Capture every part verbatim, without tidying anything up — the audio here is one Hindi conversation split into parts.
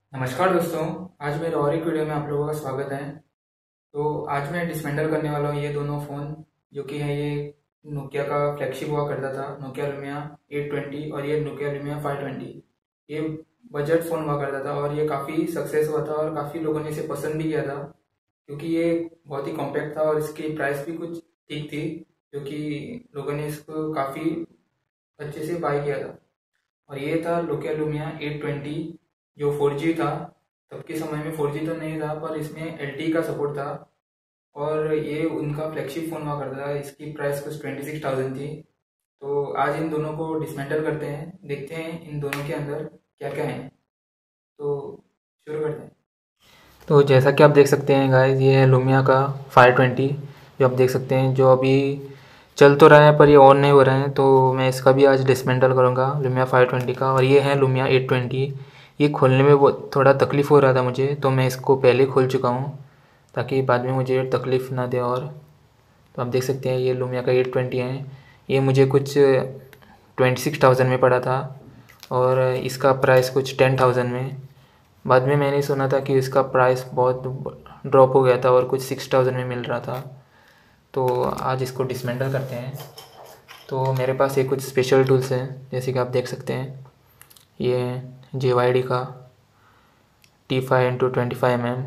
नमस्कार दोस्तों। आज मेरे और एक वीडियो में आप लोगों का स्वागत है। तो आज मैं डिसमेंटल करने वाला हूँ ये दोनों फ़ोन, जो कि है ये नोकिया का फ्लैगशिप हुआ करता था, नोकिया लुमिया एट ट्वेंटी, और ये नोकिया लुमिया फाइव ट्वेंटी। ये बजट फ़ोन हुआ करता था और ये काफ़ी सक्सेस हुआ था और काफ़ी लोगों ने इसे पसंद भी किया था, क्योंकि ये बहुत ही कॉम्पैक्ट था और इसकी प्राइस भी कुछ ठीक थी, जो कि लोगों ने इसको काफ़ी अच्छे से बाय किया था। और ये था नोकिया लुमिया एट ट्वेंटी, जो फोर जी था। तब के समय में फोर जी तो नहीं था, पर इसमें एल टी ई का सपोर्ट था और ये उनका फ्लैगशिप फ़ोन हुआ करता था। इसकी प्राइस कुछ ट्वेंटी सिक्स थाउजेंड थी। तो आज इन दोनों को डिसमेंटल करते हैं, देखते हैं इन दोनों के अंदर क्या क्या है। तो शुरू करते हैं। तो जैसा कि आप देख सकते हैं गाइस, ये है लुमिया का फाइव ट्वेंटी, जो आप देख सकते हैं, जो अभी चल तो रहा है पर ये ऑन नहीं हो रहा है। तो मैं इसका भी आज डिसमेंटल करूँगा, लुमिया फाइव ट्वेंटी का। और ये है लुमिया एट ट्वेंटी। ये खोलने में वो थोड़ा तकलीफ़ हो रहा था मुझे, तो मैं इसको पहले खोल चुका हूँ ताकि बाद में मुझे तकलीफ़ ना दे। और तो आप देख सकते हैं ये लुमिया का एट ट्वेंटी है। ये मुझे कुछ ट्वेंटी सिक्स थाउजेंड में पड़ा था और इसका प्राइस कुछ टेन थाउजेंड में। बाद में मैंने सुना था कि इसका प्राइस बहुत ड्रॉप हो गया था और कुछ सिक्स थाउजेंड में मिल रहा था। तो आज इसको डिसमेंटल करते हैं। तो मेरे पास ये कुछ स्पेशल टूल्स हैं, जैसे कि आप देख सकते हैं। ये है जे वाई डी का T five into twenty five M M.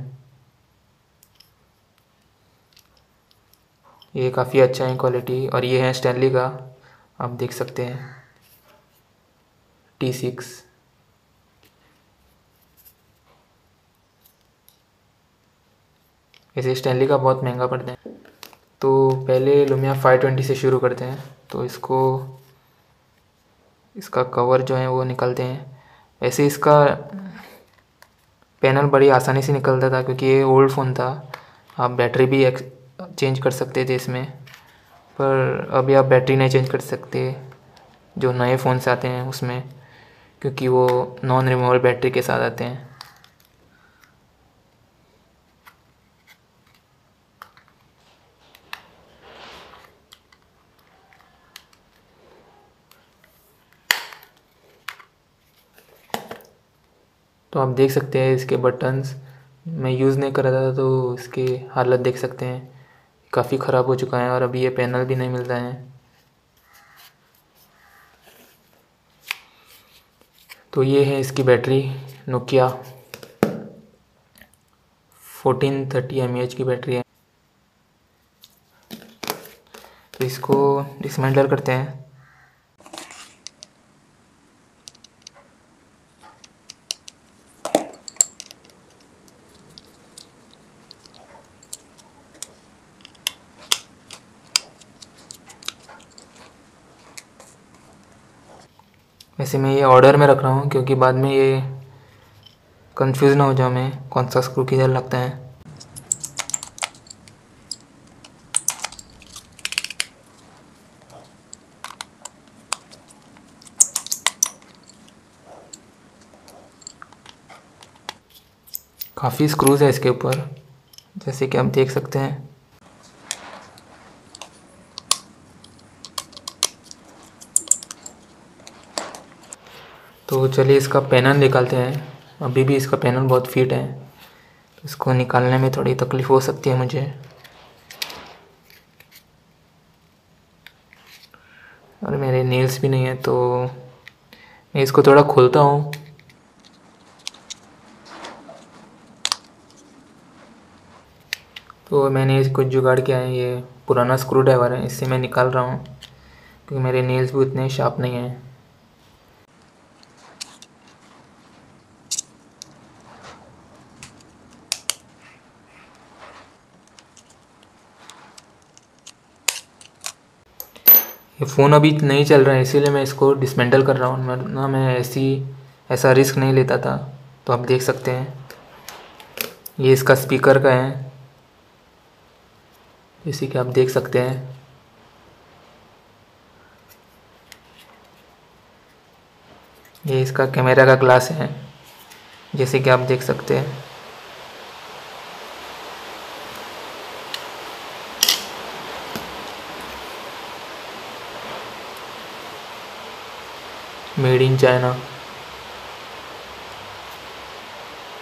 ये काफ़ी अच्छा है क्वालिटी। और ये है स्टैनली का, आप देख सकते हैं, टी सिक्स। वैसे स्टैनली का बहुत महंगा पड़ता है। तो पहले लुमिया फाइव ट्वेंटी से शुरू करते हैं। तो इसको इसका कवर जो है वो निकालते हैं। वैसे इसका पैनल बड़ी आसानी से निकलता था, क्योंकि ये ओल्ड फ़ोन था। आप बैटरी भी चेंज कर सकते थे इसमें, पर अभी आप बैटरी नहीं चेंज कर सकते जो नए फ़ोन से आते हैं उसमें, क्योंकि वो नॉन रिमूवेबल बैटरी के साथ आते हैं। तो आप देख सकते हैं इसके बटन्स, मैं यूज़ नहीं कर रहा था तो इसकी हालत देख सकते हैं, काफ़ी ख़राब हो चुका है। और अभी ये पैनल भी नहीं मिलता है। तो ये है इसकी battery, Nokia fourteen thirty M A H की बैटरी है। तो इसको डिसमेंटल करते हैं। वैसे मैं ये ऑर्डर में रख रहा हूँ, क्योंकि बाद में ये कंफ्यूज ना हो जाओ मैं कौन सा स्क्रू किधर लगता है। काफ़ी स्क्रूज है इसके ऊपर, जैसे कि आप देख सकते हैं। तो चलिए इसका पैनल निकालते हैं। अभी भी इसका पैनल बहुत फिट है, तो इसको निकालने में थोड़ी तकलीफ़ हो सकती है मुझे। और मेरे नेल्स भी नहीं है, तो मैं इसको थोड़ा खोलता हूँ। तो मैंने कुछ जुगाड़ किया है, ये पुराना स्क्रू ड्राइवर है, इससे मैं निकाल रहा हूँ, क्योंकि मेरे नेल्स भी उतने शार्प नहीं हैं। ये फ़ोन अभी नहीं चल रहा है, इसीलिए मैं इसको डिसमेंटल कर रहा हूँ, वरना मैं ऐसी ऐसा रिस्क नहीं लेता था। तो आप देख सकते हैं, ये इसका स्पीकर का है, जैसे कि आप देख सकते हैं। ये इसका कैमरा का ग्लास है, जैसे कि आप देख सकते हैं। Made in China.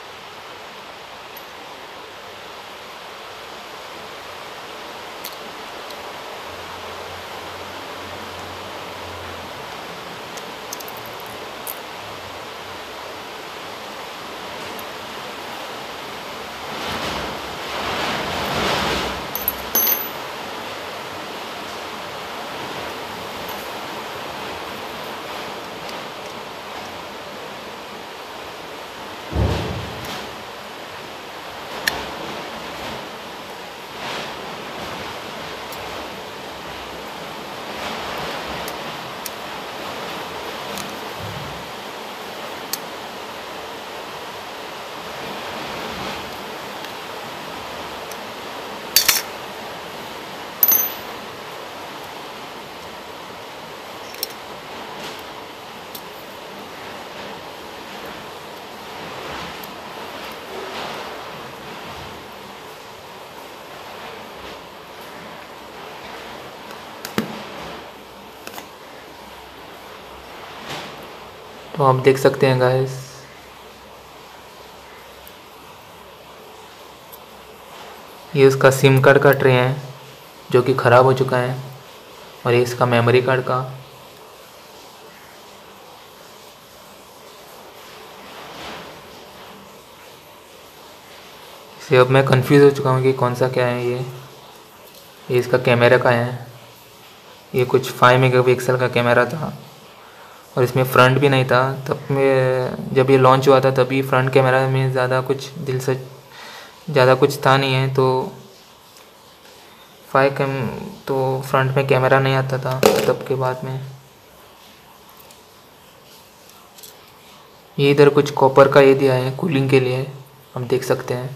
तो आप देख सकते हैं गाइस, ये उसका सिम कार्ड का ट्रे है जो कि ख़राब हो चुका है, और ये इसका मेमोरी कार्ड का। इसे अब मैं कंफ्यूज हो चुका हूँ कि कौन सा क्या है। ये ये इसका कैमरा का है, ये कुछ फाइव मेगापिक्सल का कैमरा था और इसमें फ्रंट भी नहीं था। तब में जब ये लॉन्च हुआ था तभी फ्रंट कैमरा में ज़्यादा कुछ दिल से ज़्यादा कुछ था नहीं है, तो फाइव कैम तो फ्रंट में कैमरा नहीं आता था तब के बाद में। ये इधर कुछ कॉपर का ये दिया है कूलिंग के लिए, हम देख सकते हैं।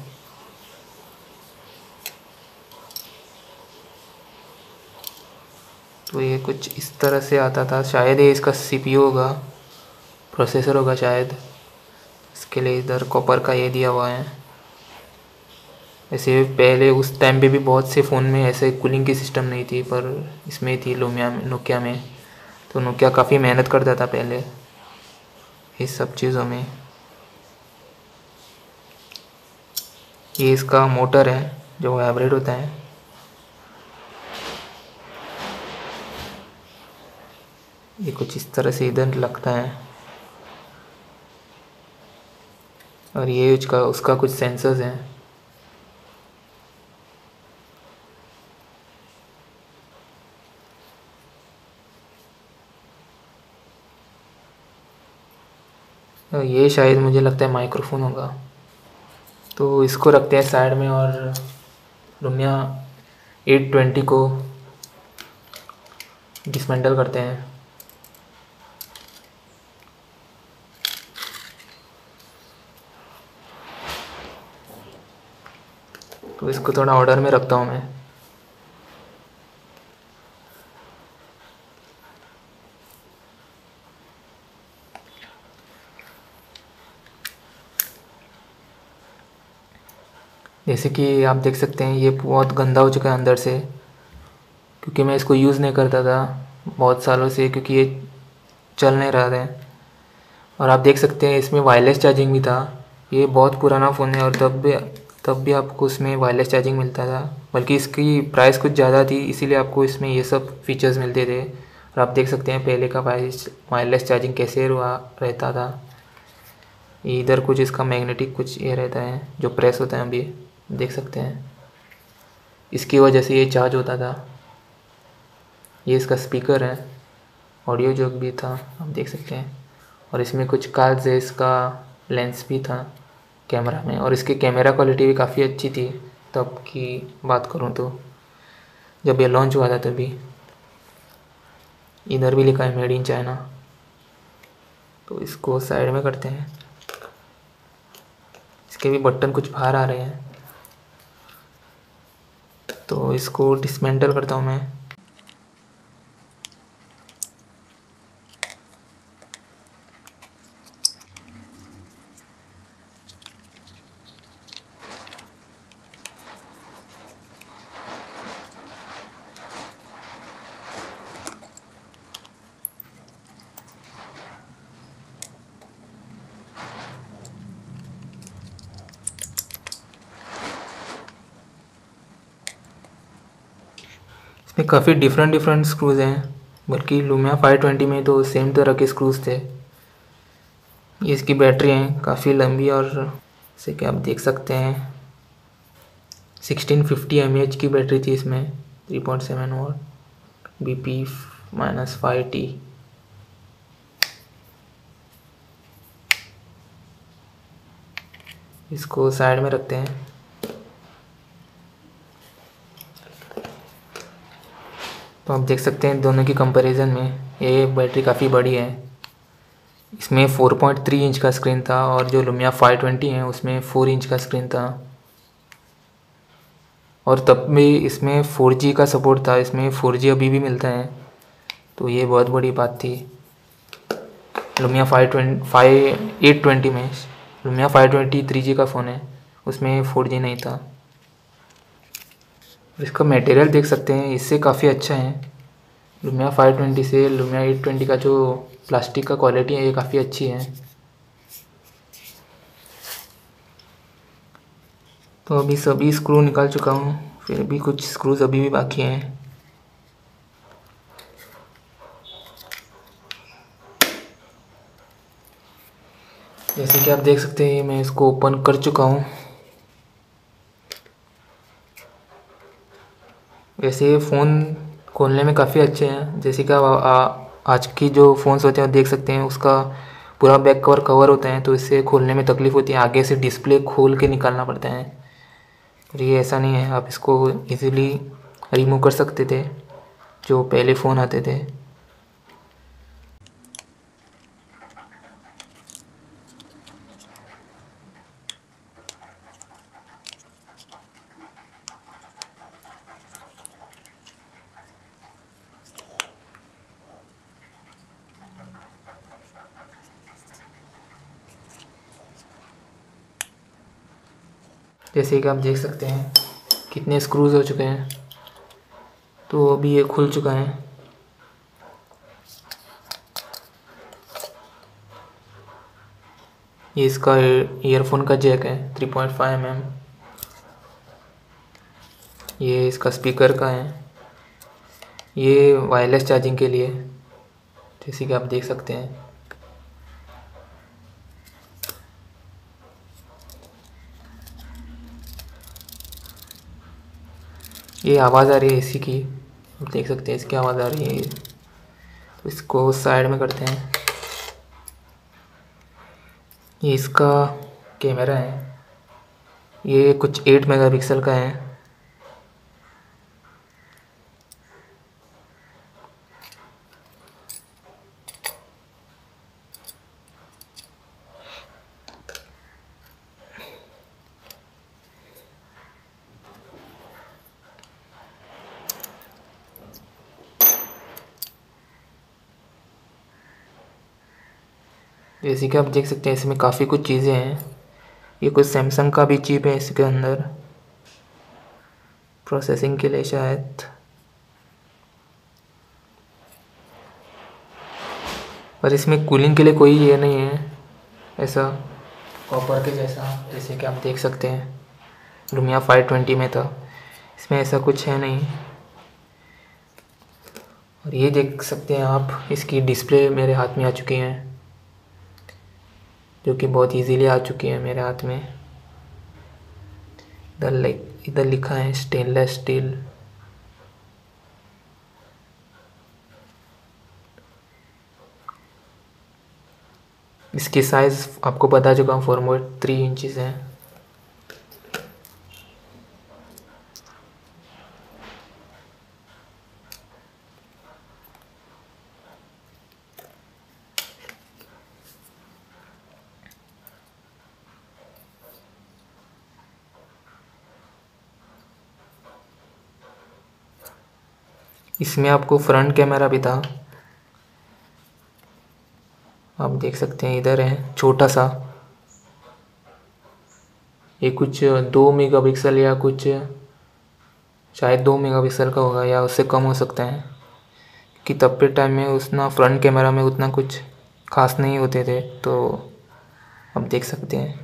तो ये कुछ इस तरह से आता था, शायद ये इसका सीपीयू होगा, प्रोसेसर होगा शायद, इसके लिए इधर कॉपर का ये दिया हुआ है। ऐसे पहले उस टाइम पे भी बहुत से फ़ोन में ऐसे कूलिंग की सिस्टम नहीं थी, पर इसमें थी लुमिया में, नोकिया में। तो नोकिया काफ़ी मेहनत करता था पहले इस सब चीज़ों में। ये इसका मोटर है जो वाइब्रेट होता है। ये कुछ इस तरह से इधर लगता है, और ये उसका उसका कुछ सेंसर्स हैं। ये शायद मुझे लगता है माइक्रोफोन होगा। तो इसको रखते हैं साइड में और लुमिया एट ट्वेंटी को डिसमेंटल करते हैं। तो इसको थोड़ा ऑर्डर में रखता हूँ मैं। जैसे कि आप देख सकते हैं ये बहुत गंदा हो चुका है अंदर से, क्योंकि मैं इसको यूज़ नहीं करता था बहुत सालों से, क्योंकि ये चल नहीं रहा था। और आप देख सकते हैं इसमें वायरलेस चार्जिंग भी था। ये बहुत पुराना फ़ोन है और तब भी तब भी आपको इसमें वायरलेस चार्जिंग मिलता था, बल्कि इसकी प्राइस कुछ ज़्यादा थी, इसीलिए आपको इसमें ये सब फीचर्स मिलते थे। और आप देख सकते हैं पहले का वायरलेस वायरलेस चार्जिंग कैसे हुआ रहता था। इधर कुछ इसका मैग्नेटिक कुछ ये रहता है जो प्रेस होता है, अभी देख सकते हैं, इसकी वजह से ये चार्ज होता था। ये इसका स्पीकर है, ऑडियो जैक भी था, आप देख सकते हैं। और इसमें कुछ कार्ड्स है, इसका लेंस भी था कैमरा में, और इसकी कैमरा क्वालिटी भी काफ़ी अच्छी थी तब की बात करूँ तो, जब ये लॉन्च हुआ था तभी। इधर भी लिखा है मेड इन चाइना। तो इसको साइड में करते हैं। इसके भी बटन कुछ बाहर आ रहे हैं, तो इसको डिसमेंटल करता हूँ मैं। इसमें काफ़ी डिफरेंट डिफरेंट स्क्रूज हैं, बल्कि लुमिया फाइव ट्वेंटी में तो सेम तरह के स्क्रूज थे। ये इसकी बैटरी है काफ़ी लंबी, और जैसे कि आप देख सकते हैं sixteen fifty M A H की बैटरी थी इसमें, three point seven watt B P minus five T. इसको साइड में रखते हैं। तो आप देख सकते हैं दोनों की कंपैरिजन में ये बैटरी काफ़ी बड़ी है। इसमें फोर पॉइंट थ्री इंच का स्क्रीन था, और जो लुमिया फाइव ट्वेंटी है उसमें फोर इंच का स्क्रीन था, और तब भी इसमें फोर जी का सपोर्ट था। इसमें फोर जी अभी भी मिलता है, तो ये बहुत बड़ी बात थी। Lumia five twenty five eight twenty में, Lumia five twenty three G का फ़ोन है, उसमें फोर जी नहीं था। इसका मटेरियल देख सकते हैं, इससे काफ़ी अच्छा है लुमिया फाइव ट्वेंटी से। लुमिया एट ट्वेंटी का जो प्लास्टिक का क्वालिटी है ये काफ़ी अच्छी है। तो अभी सभी स्क्रू निकाल चुका हूँ, फिर भी कुछ स्क्रूज अभी भी बाकी हैं। जैसे कि आप देख सकते हैं मैं इसको ओपन कर चुका हूँ। वैसे ये फ़ोन खोलने में काफ़ी अच्छे हैं, जैसे कि आप आज की जो फ़ोन्स होते हैं देख सकते हैं उसका पूरा बैक कवर कवर होता है, तो इससे खोलने में तकलीफ़ होती है, आगे से डिस्प्ले खोल के निकालना पड़ता है। और ये ऐसा नहीं है, आप इसको इजीली रिमूव कर सकते थे जो पहले फ़ोन आते थे। जैसे कि आप देख सकते हैं कितने स्क्रूज हो चुके हैं, तो अभी ये खुल चुका है। ये इसका ईयरफोन का जैक है three point five M M. ये इसका स्पीकर का है, ये वायरलेस चार्जिंग के लिए, जैसे कि आप देख सकते हैं। ये आवाज़ आ रही है एसी की, आप देख सकते हैं इसकी आवाज़ आ रही है। तो इसको साइड में करते हैं। ये इसका कैमरा है, ये कुछ एट मेगापिक्सल का है। जैसे कि आप देख सकते हैं इसमें काफ़ी कुछ चीज़ें हैं। ये कुछ सैमसंग का भी चिप है इसके अंदर, प्रोसेसिंग के लिए शायद। पर इसमें कूलिंग के लिए कोई ये नहीं है ऐसा कॉपर के जैसा, जैसे कि आप देख सकते हैं लुमिया फाइव ट्वेंटी में था, इसमें ऐसा कुछ है नहीं। और ये देख सकते हैं आप इसकी डिस्प्ले मेरे हाथ में आ चुकी है, जो कि बहुत इजीली आ चुकी है मेरे हाथ में। इधर लाइक इधर लिखा है स्टेनलेस स्टील। इसकी साइज़ आपको बता चुका हूँ, फोर पॉइंट थ्री इंचज़ है। इसमें आपको फ्रंट कैमरा भी था, आप देख सकते हैं इधर है छोटा सा। ये कुछ दो मेगापिक्सल या कुछ शायद दो मेगापिक्सल का होगा या उससे कम हो सकता है, कि तब के टाइम में उतना फ्रंट कैमरा में उतना कुछ खास नहीं होते थे। तो आप देख सकते हैं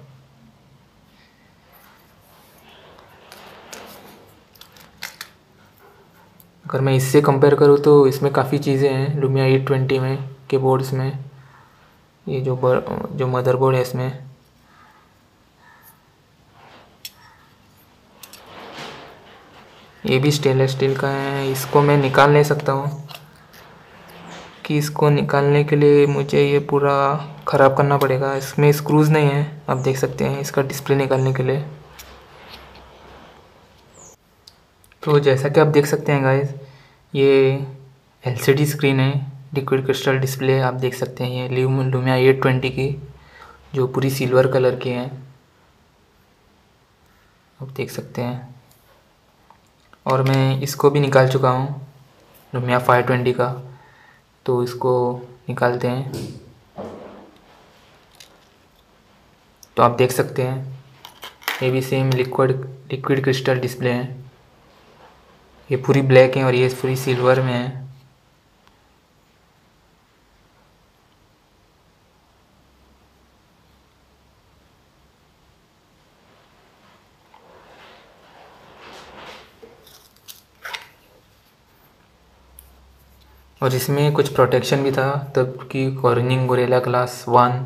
अगर मैं इससे कंपेयर करूँ तो इसमें काफ़ी चीज़ें हैं लुमिया एट ट्वेंटी में के बोर्ड्स में। ये जो बर, जो मदरबोर्ड है इसमें ये भी स्टेनलेस स्टील का है। इसको मैं निकाल नहीं सकता हूँ, कि इसको निकालने के लिए मुझे ये पूरा ख़राब करना पड़ेगा। इसमें स्क्रूज़ नहीं है, आप देख सकते हैं इसका डिस्प्ले निकालने के लिए। तो जैसा कि आप देख सकते हैं गाइस, ये एलसीडी स्क्रीन है, लिक्विड क्रिस्टल डिस्प्ले आप देख सकते हैं। ये लुमिया एट ट्वेंटी की जो पूरी सिल्वर कलर की है, आप देख सकते हैं। और मैं इसको भी निकाल चुका हूँ लुमिया फाइव ट्वेंटी का, तो इसको निकालते हैं। तो आप देख सकते हैं ये भी same liquid liquid crystal display है। ये पूरी ब्लैक है और ये पूरी सिल्वर में है। और इसमें कुछ प्रोटेक्शन भी था तब कि कॉर्निंग गोरिल्ला ग्लास वन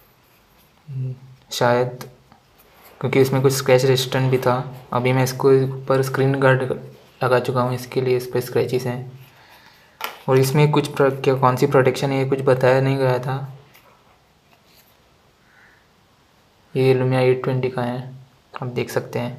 शायद, क्योंकि इसमें कुछ स्क्रैच रेजिस्टेंट भी था। अभी मैं इसको ऊपर स्क्रीन गार्ड लगा चुका हूँ, इसके लिए इस पर स्क्रैचेस हैं। और इसमें कुछ क्या कौन सी प्रोटेक्शन है कुछ बताया नहीं गया था। ये लुमिया एट ट्वेंटी का है, आप देख सकते हैं।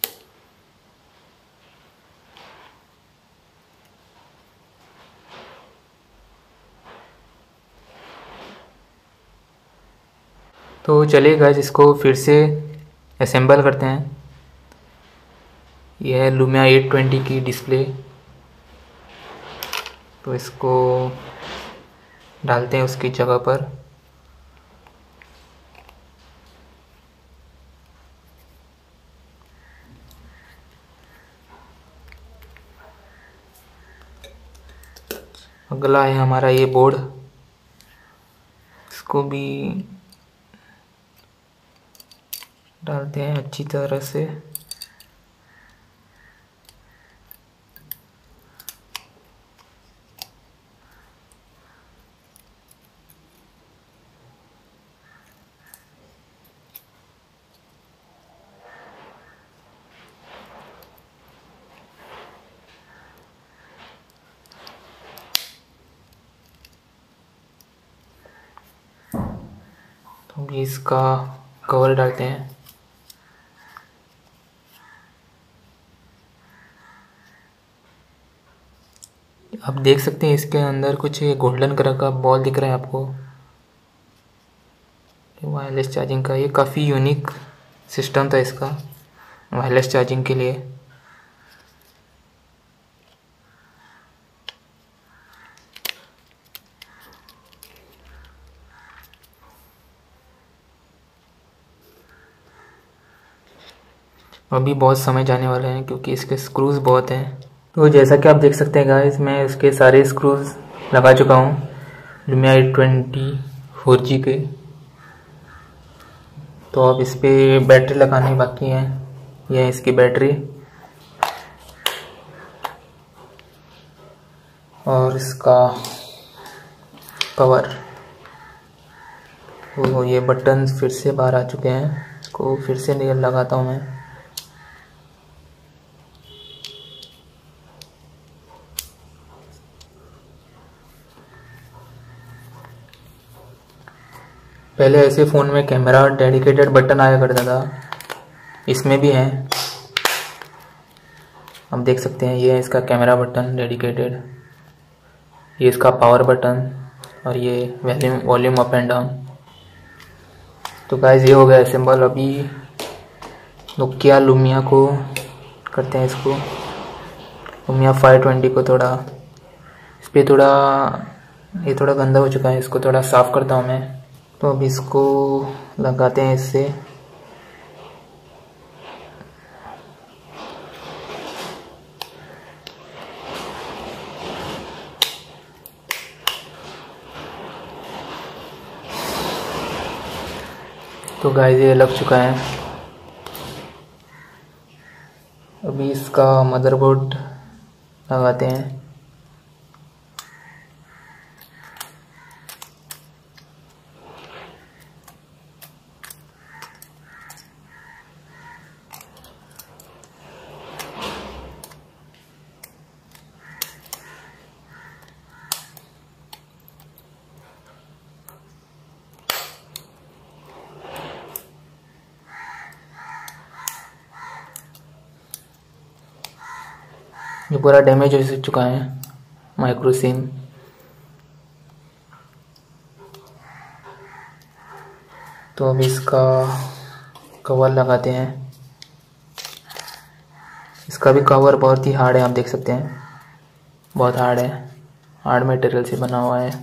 तो चलिए गाइस, इसको फिर से असेंबल करते हैं। यह है लुमिया एट ट्वेंटी की डिस्प्ले। तो इसको डालते हैं उसकी जगह पर। अगला है हमारा ये बोर्ड, इसको भी डालते हैं अच्छी तरह से। तो भी इसका कवर डालते हैं। आप देख सकते हैं इसके अंदर कुछ गोल्डन कलर का बॉल दिख रहा है आपको, वायरलेस चार्जिंग का। ये काफ़ी यूनिक सिस्टम था इसका वायरलेस चार्जिंग के लिए। अभी बहुत समय जाने वाले हैं क्योंकि इसके स्क्रूज बहुत हैं। तो जैसा कि आप देख सकते हैं गाइस, मैं उसके सारे स्क्रूज लगा चुका हूँ Lumia eight twenty four G के। तो अब इस पर बैटरी लगानी बाकी है। यह है इसकी बैटरी और इसका कवर। तो ये बटन फिर से बाहर आ चुके हैं, इसको फिर से नहीं लगाता हूँ मैं। पहले ऐसे फ़ोन में कैमरा डेडिकेटेड बटन आया करता था, इसमें भी है। आप देख सकते हैं ये है इसका कैमरा बटन डेडिकेटेड, ये इसका पावर बटन और ये volume volume up and down. तो गाइस ये हो गया असेंबल। अभी नोकिया लुमिया को करते हैं, इसको लुमिया फाइव ट्वेंटी को थोड़ा इस पर थोड़ा ये थोड़ा गंदा हो चुका है, इसको थोड़ा साफ़ करता हूँ मैं। तो अब इसको लगाते हैं इससे। तो गाइस ये लग चुका है। अभी इसका मदरबोर्ड लगाते हैं। ये पूरा डैमेज हो चुका है माइक्रो सिम। तो अब इसका कवर लगाते हैं। इसका भी कवर बहुत ही हार्ड है, आप देख सकते हैं बहुत हार्ड है, हार्ड मटेरियल से बना हुआ है।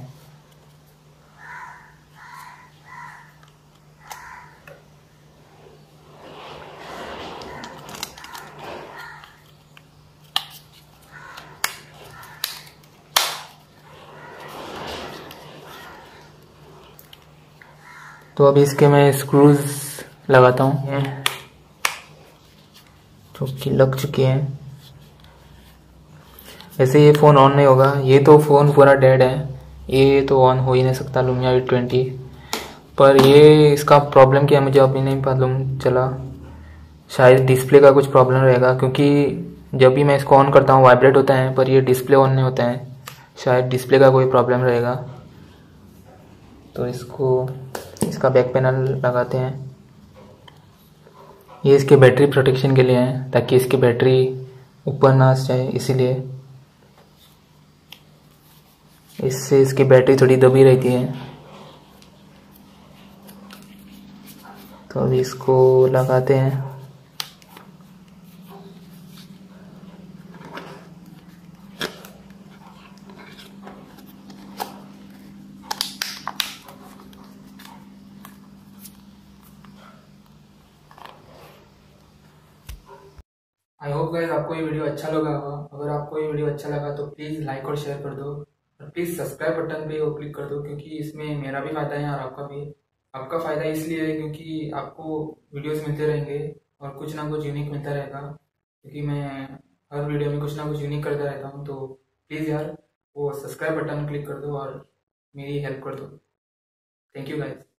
तो अभी इसके मैं स्क्रूज लगाता हूँ जो कि लग चुके हैं। वैसे ये फ़ोन ऑन नहीं होगा, ये तो फ़ोन पूरा डेड है, ये तो ऑन हो ही नहीं सकता लुमिया एट ट्वेंटी। पर ये इसका प्रॉब्लम क्या है मुझे अभी नहीं मालूम चला। शायद डिस्प्ले का कुछ प्रॉब्लम रहेगा, क्योंकि जब भी मैं इसको ऑन करता हूँ वाइब्रेट होता है पर ये डिस्प्ले ऑन नहीं होता है। शायद डिस्प्ले का कोई प्रॉब्लम रहेगा। तो इसको इसका बैक पैनल लगाते हैं। ये इसके बैटरी प्रोटेक्शन के लिए है, ताकि इसकी बैटरी ऊपर ना जाए, इसीलिए इससे इसकी बैटरी थोड़ी दबी रहती है। तो अभी इसको लगाते हैं। आई होप गाइस आपको ये वीडियो अच्छा लगा होगा। अगर आपको ये वीडियो अच्छा लगा तो प्लीज़ लाइक और शेयर कर दो, और प्लीज़ सब्सक्राइब बटन पे वो क्लिक कर दो, क्योंकि इसमें मेरा भी फ़ायदा है और आपका भी। आपका फ़ायदा इसलिए है क्योंकि आपको वीडियोस मिलते रहेंगे और कुछ ना कुछ यूनिक मिलता रहेगा, क्योंकि मैं हर वीडियो में कुछ ना कुछ यूनिक करता रहता हूँ। तो प्लीज़ यार वो सब्सक्राइब बटन क्लिक कर दो और मेरी हेल्प कर दो। Thank you guys.